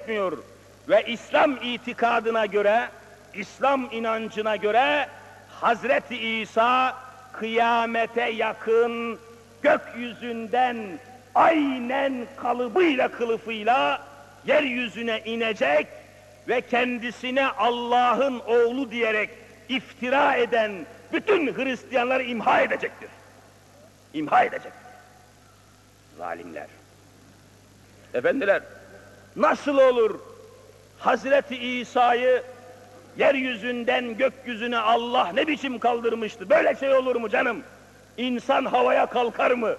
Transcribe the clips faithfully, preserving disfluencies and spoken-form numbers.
etmiyor. Ve İslam itikadına göre, İslam inancına göre Hazreti İsa kıyamete yakın gökyüzünden aynen kalıbıyla kılıfıyla yeryüzüne inecek ve kendisine Allah'ın oğlu diyerek iftira eden bütün Hristiyanları imha edecektir. İmha edecek. Zalimler. Efendiler, nasıl olur Hazreti İsa'yı yeryüzünden gökyüzüne Allah ne biçim kaldırmıştı? Böyle şey olur mu canım? İnsan havaya kalkar mı?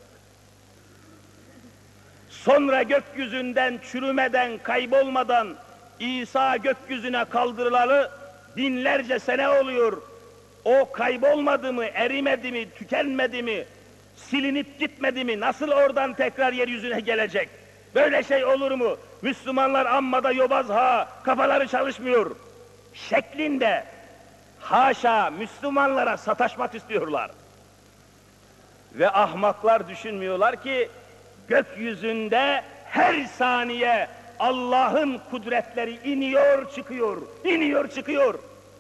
Sonra gökyüzünden çürümeden, kaybolmadan İsa gökyüzüne kaldırılalı binlerce sene oluyor. O kaybolmadı mı, erimedi mi, tükenmedi mi, silinip gitmedi mi? Nasıl oradan tekrar yeryüzüne gelecek? Böyle şey olur mu? Müslümanlar amma da yobaz ha, kafaları çalışmıyor şeklinde haşa Müslümanlara sataşmak istiyorlar. Ve ahmaklar düşünmüyorlar ki gökyüzünde her saniye Allah'ın kudretleri iniyor çıkıyor, iniyor çıkıyor.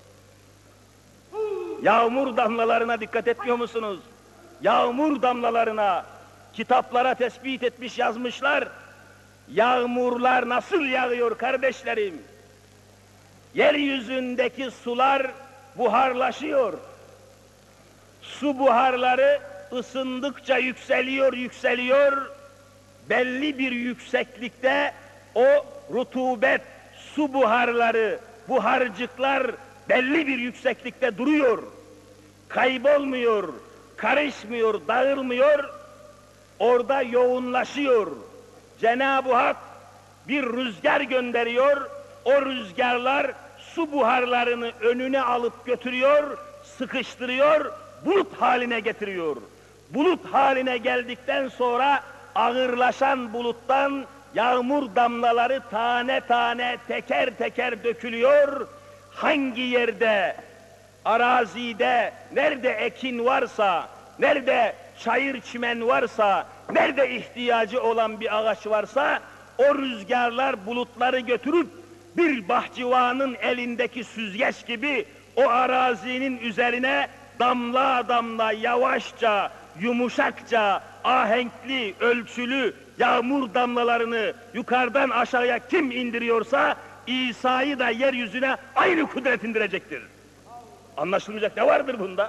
Yağmur damlalarına dikkat etmiyor musunuz? Yağmur damlalarına, kitaplara tespit etmiş yazmışlar. Yağmurlar nasıl yağıyor kardeşlerim? Yeryüzündeki sular buharlaşıyor. Su buharları ısındıkça yükseliyor, yükseliyor. Belli bir yükseklikte o rutubet, su buharları, buharcıklar belli bir yükseklikte duruyor. Kaybolmuyor, karışmıyor, dağılmıyor. Orada yoğunlaşıyor. Cenab-ı Hak bir rüzgar gönderiyor. O rüzgarlar su buharlarını önüne alıp götürüyor, sıkıştırıyor, bulut haline getiriyor. Bulut haline geldikten sonra ağırlaşan buluttan yağmur damlaları tane tane teker teker dökülüyor. Hangi yerde, arazide, nerede ekin varsa, nerede çayır çimen varsa, nerede ihtiyacı olan bir ağaç varsa, o rüzgarlar bulutları götürüp bir bahçıvanın elindeki süzgeç gibi o arazinin üzerine damla damla yavaşça, yumuşakça, ahenkli, ölçülü yağmur damlalarını yukarıdan aşağıya kim indiriyorsa İsa'yı da yeryüzüne aynı kudret indirecektir. Anlaşılmayacak ne vardır bunda?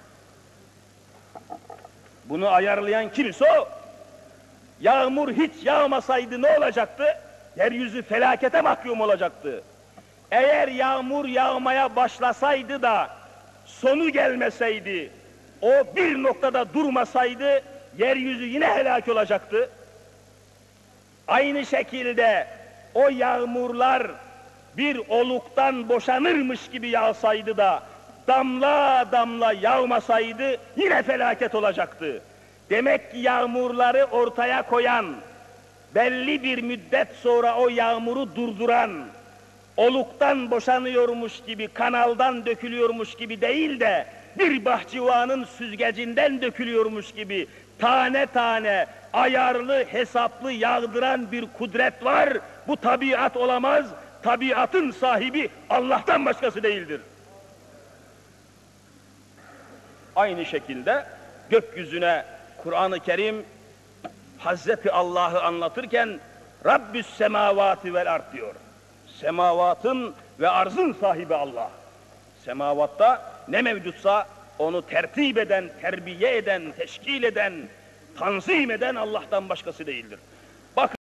Bunu ayarlayan kimse o. Yağmur hiç yağmasaydı ne olacaktı? Yeryüzü felakete mahkum olacaktı. Eğer yağmur yağmaya başlasaydı da sonu gelmeseydi, o bir noktada durmasaydı yeryüzü yine helak olacaktı. Aynı şekilde o yağmurlar bir oluktan boşanırmış gibi yağsaydı da damla damla yağmasaydı yine felaket olacaktı. Demek ki yağmurları ortaya koyan, belli bir müddet sonra o yağmuru durduran, oluktan boşanıyormuş gibi, kanaldan dökülüyormuş gibi değil de bir bahçıvanın süzgecinden dökülüyormuş gibi tane tane ayarlı, hesaplı yağdıran bir kudret var. Bu tabiat olamaz. Tabiatın sahibi Allah'tan başkası değildir. Aynı şekilde gökyüzüne Kur'an-ı Kerim Hazreti Allah'ı anlatırken Rabbü's semavati vel ard diyor. Semavatın ve arzın sahibi Allah. Semavatta ne mevcutsa onu tertip eden, terbiye eden, teşkil eden, tanzim eden Allah'tan başkası değildir.